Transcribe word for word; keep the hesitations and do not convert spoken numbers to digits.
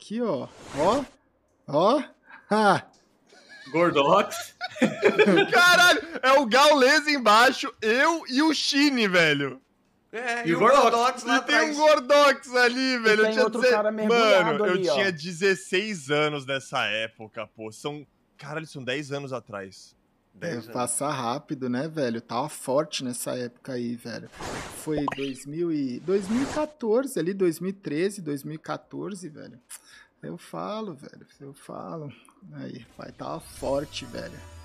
Aqui, ó. Ó. Ó. Ah. Gordox. Caralho, é o Gaules embaixo, eu e o Shine, velho. É, E, e o o Gordox, Gordox lá E tem atrás. um Gordox ali, velho. Eu tem tinha outro deze- cara mergulhado Mano, eu ali, ó. tinha dezesseis anos nessa época, pô. São. Caralho, são dez anos atrás. É, dez anos. passa rápido, né, velho? Tava forte nessa época aí, velho. Foi dois mil e... dois mil e quatorze ali, dois mil e treze, dois mil e quatorze, velho. Eu falo, velho. Eu falo. Aí, pai, tava forte, velho.